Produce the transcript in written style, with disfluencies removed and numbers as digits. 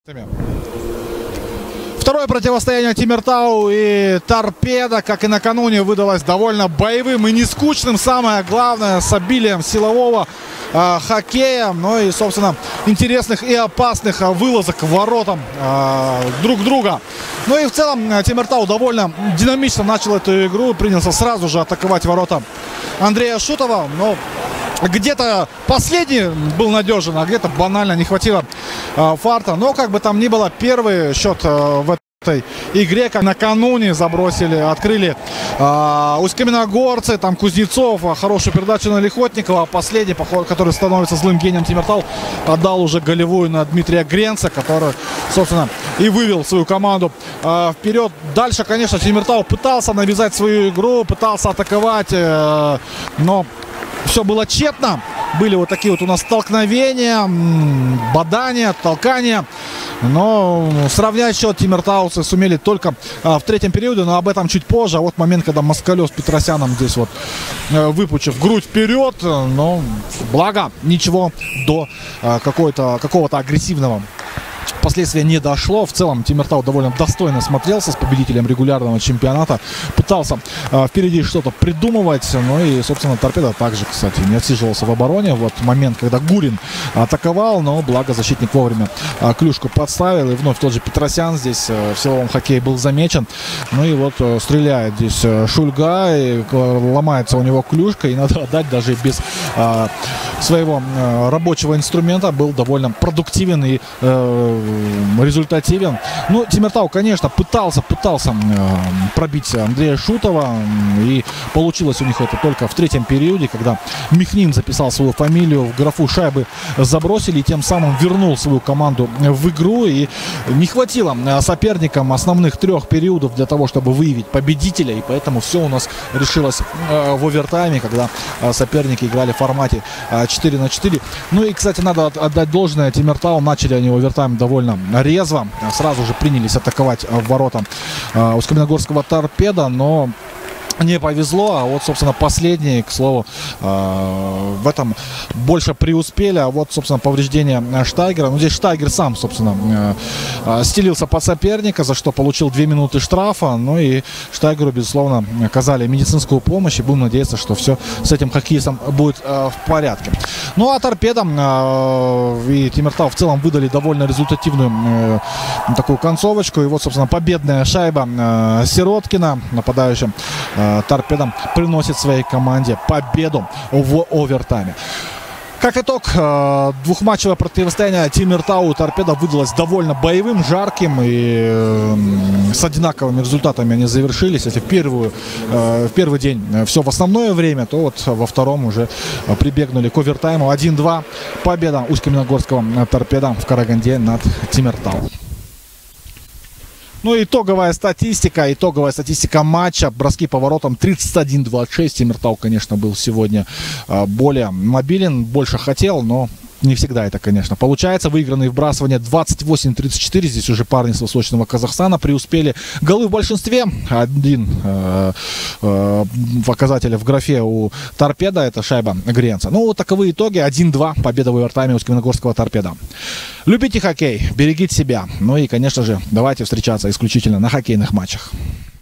Второе противостояние Тимиртау и Торпедо, как и накануне, выдалось довольно боевым и не скучным. Самое главное, с обилием силового хоккея, ну и, собственно, интересных и опасных вылазок к воротам друг друга. Ну и в целом Тимиртау довольно динамично начал эту игру, принялся сразу же атаковать ворота Андрея Шутова, но где-то последний был надежен, а где-то банально не хватило фарта. Но как бы там ни было, первый счет в этой игре, как накануне открыли усть-каменогорцы, там Кузнецов, хорошую передачу на Лихотникова. А последний, который становится злым гением Тимиртау, отдал уже голевую на Дмитрия Гренца, который, собственно, и вывел свою команду вперед. Дальше, конечно, Тимиртау пытался навязать свою игру, пытался атаковать, но все было тщетно. Были вот такие вот у нас столкновения, бадания, толкания. Но сравнять счет тимиртауцы сумели только в третьем периоде, но об этом чуть позже. А вот момент, когда Москалев с Петросяном здесь вот, выпучив грудь вперед, но благо ничего до какого-то агрессивного последствия не дошло. В целом Тимиртау довольно достойно смотрелся с победителем регулярного чемпионата. Пытался впереди что-то придумывать. Ну и, собственно, Торпедо также, кстати, не отсиживался в обороне. Вот момент, когда Гурин атаковал, но благо защитник вовремя клюшку подставил. И вновь тот же Петросян здесь в силовом хоккее был замечен. Ну и вот стреляет здесь Шульга, и ломается у него клюшка. И надо отдать, даже без своего рабочего инструмента был довольно продуктивен и результативен. Ну, Тимиртау, конечно, пытался пробить Андрея Шутова, и получилось у них это только в третьем периоде, когда Михнин записал свою фамилию в графу шайбы забросили, и тем самым вернул свою команду в игру. И не хватило соперникам основных трех периодов для того, чтобы выявить победителя, и поэтому все у нас решилось в овертайме, когда соперники играли в формате 4-4. Ну и, кстати, надо отдать должное, Тимиртау начали они овертайм довольно резво, сразу же принялись атаковать в ворота усть-каменогорского Торпедо, но не повезло. А вот, собственно, последние, к слову, в этом больше преуспели. А вот, собственно, повреждение Штайгера. Ну, здесь Штайгер сам, собственно, стелился под соперника, за что получил 2 минуты штрафа. Ну и Штайгеру, безусловно, оказали медицинскую помощь. И будем надеяться, что все с этим хоккеистом будет в порядке. Ну, а Торпедо и Тимиртау в целом выдали довольно результативную такую концовочку. И вот, собственно, победная шайба Сироткина, нападающим Торпедо, приносит своей команде победу в овертайме. Как итог, двухматчевое противостояние Тимиртау и Торпедо выдалось довольно боевым, жарким, и с одинаковыми результатами они завершились. Если в первый день все в основное время, то вот во втором уже прибегнули к овертайму. 1-2 победа усть-каменогорского Торпедо в Караганде над Тимиртау. Ну и итоговая статистика матча. Броски по воротам 31-26. Тимиртау, конечно, был сегодня более мобилен, больше хотел, но не всегда это, конечно, получается. Выигранные вбрасывания 28-34. Здесь уже парни с Восточного Казахстана преуспели. Голы в большинстве. Один показатель в графе у Торпедо. Это шайба Гренца. Ну, вот таковы итоги. 1-2. Победа в овертайме усть-каменогорского Торпедо. Любите хоккей, берегите себя. Ну и, конечно же, давайте встречаться исключительно на хоккейных матчах.